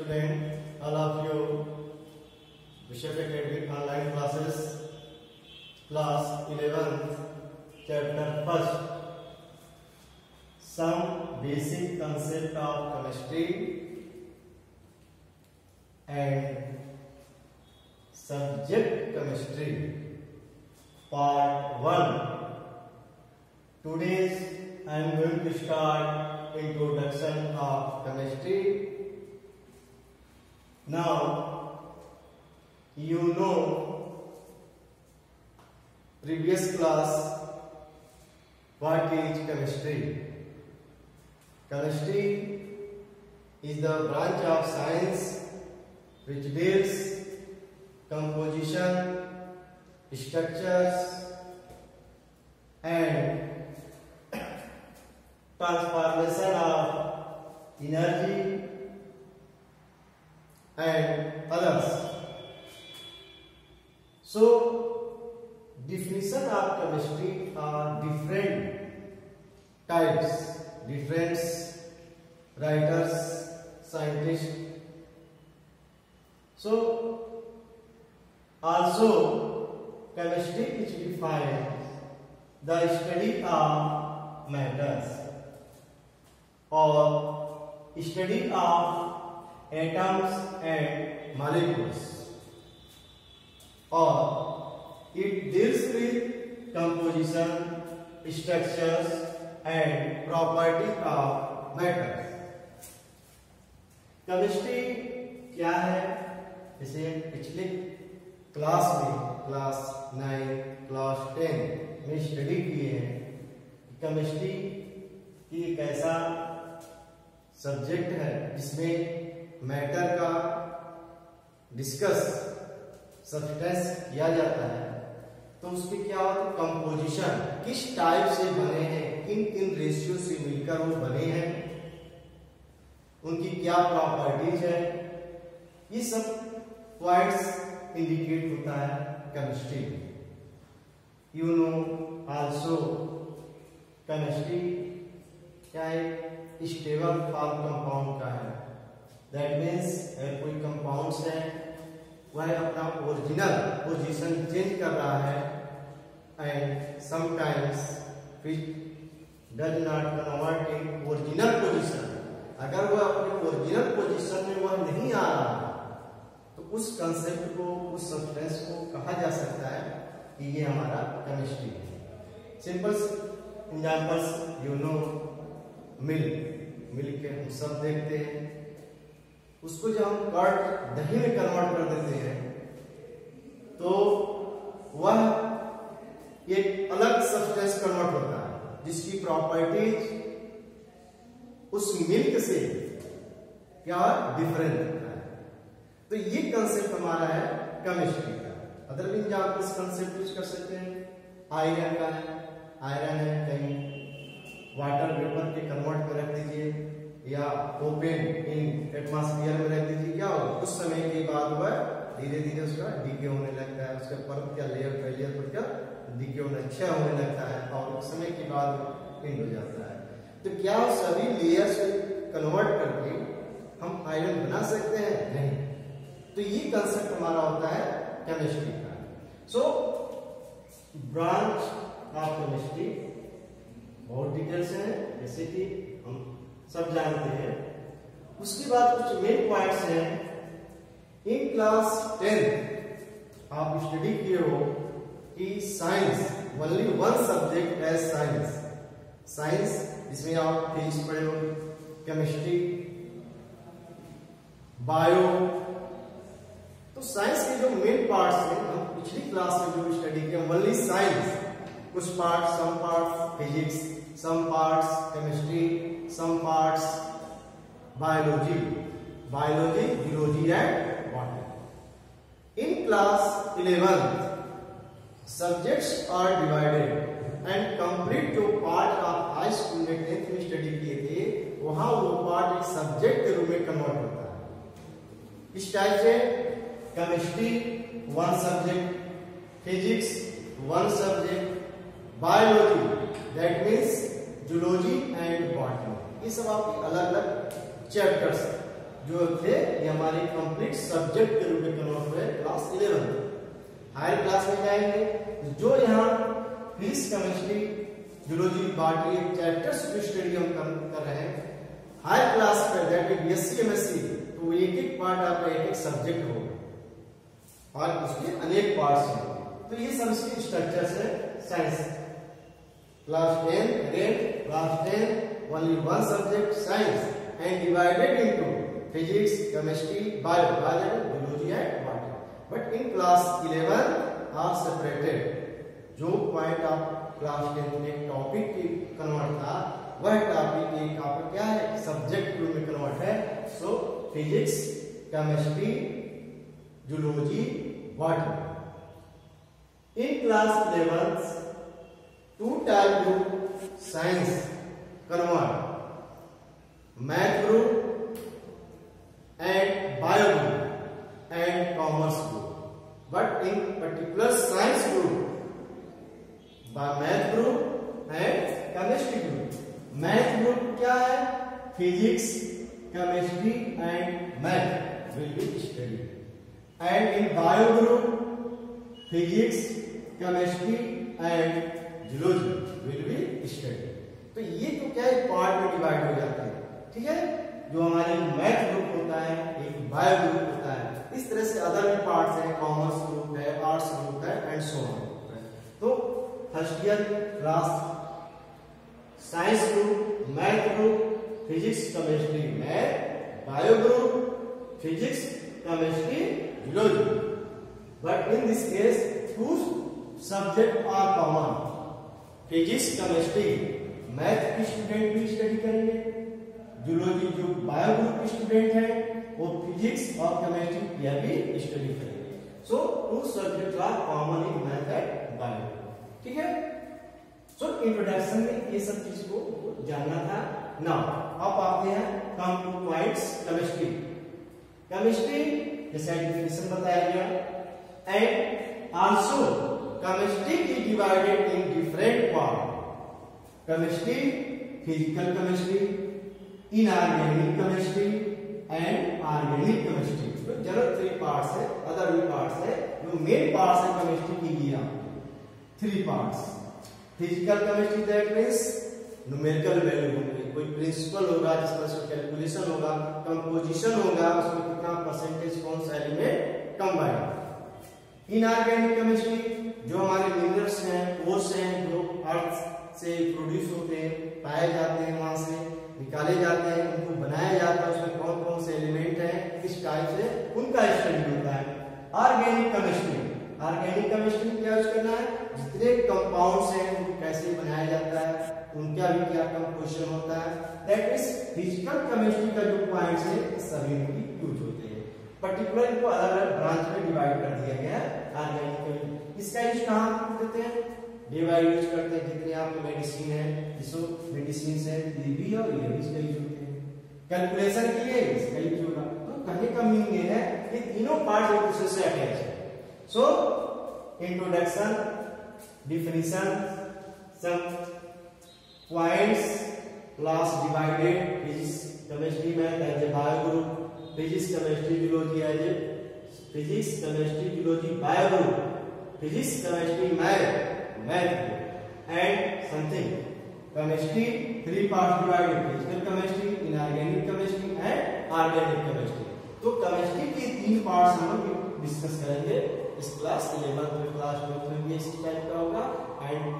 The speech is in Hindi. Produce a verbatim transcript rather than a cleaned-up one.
student, all of you, Bishop Academy online classes, class eleventh, chapter first, some basic concept of chemistry and subject chemistry, part one. Today's I am going to start introduction of chemistry. Now, you know previous class what is chemistry. Chemistry is the branch of science which deals composition, structures and transformation of energy and others. So, definition of chemistry are different types, different writers, scientists. So, also chemistry is defined the study of matters or study of atoms and molecules, or it deals with composition, structures and property of matters. Chemistry क्या है? जैसे पिछले क्लास में क्लास नाइन क्लास टेन में स्टडी किए हैं। केमिस्ट्री की एक ऐसा सब्जेक्ट है जिसमें मैटर का डिस्कस सब्सटेंस किया जाता है। तो उसके क्या होता है? कंपोजिशन, किस टाइप से बने हैं, किन किन रेशियो से मिलकर वो बने हैं, उनकी क्या प्रॉपर्टीज है, ये सब पॉइंट्स इंडिकेट होता है chemistry. You know also chemistry क्या है? स्टेबल फॉर्म कंपाउंड का है। दैट मीन्स अगर कोई कंपाउंड्स है वह अपना ओरिजिनल पोजीशन चेंज कर रहा है and sometimes which does not convert in original position. अगर वह अपने ओरिजिनल पोजीशन में वह नहीं आ रहा तो उस कंसेप्ट को, उस सब्सटेंस को कहा जा सकता है कि ये हमारा केमिस्ट्री है। Simple examples you know milk, milk के हम सब देखते हैं। उसको जब हम कर्ड दही में कन्वर्ट कर देते हैं तो वह एक अलग सब्सटेंस कन्वर्ट होता है जिसकी प्रॉपर्टीज उस मिल्क से क्या डिफरेंट होता है। तो ये कंसेप्ट हमारा है केमिस्ट्री का। अदर भी आप इस कंसेप्ट यूज कर सकते हैं। आयरन का है, आयरन है कहीं वाटर वेपर के कन्वर्ट में रख दीजिए या ओपन इन एटमॉस्फेयर में रख दीजिए, क्या होगा? कुछ समय के बाद वह धीरे धीरे उसका डीके होने लगता है, उसका परत क्या लेयर पर लेयर पर क्या डीके होना अच्छा होने लगता है और कुछ समय के बाद पिंड हो जाता है। तो क्या सभी लेयर से कन्वर्ट करके हम आयरन बना सकते हैं? नहीं। तो ये कंसेप्ट हमारा होता है केमिस्ट्री का। सो ब्रांच ऑफ केमिस्ट्री बहुत डिटेल्स है, जैसे कि हम सब जानते हैं। उसके बाद कुछ मेन पॉइंट्स हैं। इन क्लास टेन आप स्टडी किए हो कि science only one subject as science, science जिसमें आप फिजिक्स पढ़े हो, केमिस्ट्री, बायो। तो साइंस के जो मेन पार्ट्स हैं हम पिछली क्लास में जो स्टडी किया ओनली साइंस, कुछ part some part physics, some parts chemistry, some parts biology, biology geology and botany. In class eleventh subjects are divided and complete जो पार्ट ऑफ हाई स्कूल में टेंथ में स्टडी किए थे वहां वो पार्ट एक सब्जेक्ट के रूप में कन्वर्ट होता है। इस टाइप से chemistry one subject, physics one subject, biology that means zoology and botany, ये सब आपके अलग अलग चैप्टर्स जो थे ये हमारे कंप्लीट सब्जेक्ट के रूप में कन्वर्ट हुए क्लास इलेवन। हायर क्लास में जाएंगे जो यहाँ physics chemistry zoology botany chapters की स्टडी हम कर रहे हैं हायर क्लास पे दैट इज बीएससी एमएससी, तो एक एक पार्ट आपका एक एक सब्जेक्ट होगा और उसके अनेक पार्ट्स हैं। तो ये सब इसके स्ट्रक्चर्स है science. Class ten again class ten only one subject science and divided into physics chemistry bio biology and botany. But in class eleven are separated. जो पॉइंट आप क्लास टेन में टॉपिक की कन्वर्ट था वह टॉपिक एक आपका क्या है सब्जेक्ट रूप में कन्वर्ट है। So physics chemistry zoology botany. In class eleven two type group science convert math group and bio group and commerce group. But in particular science group math group and chemistry group. Math group क्या है physics chemistry and math will be study and in bio group physics chemistry and zoology will be study. तो ये तो क्या है पार्ट में डिवाइड हो जाते हैं, ठीक है। जो हमारे मैथ ग्रुप होता है एक बायो ग्रुप होता है, इस तरह से अदर भी पार्ट्स हैं कॉमर्स ग्रुप है आर्ट्स ग्रुप है एंड सो ऑन। तो first year class science group math group physics chemistry math bio group physics chemistry zoology. But in this case two subject are common. Physics chemistry math के स्टूडेंट भी स्टडी करेंगे, जूलॉजी जो बायो ग्रुप के स्टूडेंट है वो फिजिक्स और केमिस्ट्री यह भी स्टडी करेंगे। So two subject are common in math and bio, ठीक है। सो इंट्रोडक्शन में ये सब चीज को जानना था। नाउ अब आते हैं come to points chemistry. Chemistry जैसे डेफिनेशन बताया गया and also chemistry is divided in different part. Chemistry physical chemistry inorganic chemistry and organic chemistry. तो जनरल थ्री पार्ट्स है, अदर भी पार्ट्स है। जो मेन पार्ट्स है केमिस्ट्री की ये three parts. Physical chemistry that means numerical value होंगे, कोई प्रिंसिपल होगा जिसमें उसका कैलकुलेशन होगा, कंपोजिशन होगा, उसमें कितना परसेंटेज कौन सा एलिमेंट कंबाइंड। इनऑर्गेनिक केमिस्ट्री जो हमारे मिनरल्स हैं ओर्स हैं जो अर्थ से प्रोड्यूस होते हैं पाए जाते हैं वहां से निकाले जाते हैं उनको बनाया जाता है, उसमें कौन कौन से एलिमेंट हैं किस टाइप से उनका स्टडी होता है। ऑर्गेनिक केमिस्ट्री ऑर्गेनिक केमिस्ट्री में क्या यूज करना है जितने कंपाउंड्स हैं उनको कैसे बनाया जाता है उनका भी क्या कंपोजिशन होता है। दैट इज फिजिकल केमिस्ट्री का जो पॉइंट्स है सभी में यूज होते हैं। पर्टिकुलर इनको अलग अलग ब्रांच में डिवाइड कर दिया गया है ऑर्गेनिक केमिस्ट्री। इसका यूज कहाँ करते हैं डिवाइड यूज करते हैं जितने आपके मेडिसिन है जिसको मेडिसिन है ये भी और ये भी इसका यूज होते हैं। कैलकुलेशन के लिए इसका यूज होगा। तो कहने का मीनिंग ये है कि तीनों पार्ट एक दूसरे से अटैच है। So, introduction, definition, some points, class divided, physics, chemistry, math as a bio group, physics, chemistry, zoology as a physics, chemistry, zoology, bio group, physics, chemistry, math, math group, and something. Chemistry, three parts divided, physical chemistry, inorganic chemistry, and organic chemistry. तो केमिस्ट्री के तीन पार्ट्स हम डिस्कस करेंगे इस क्लास इलेवन में। क्लास ट्वेल्थ में भी इसी टाइप का होगा एंड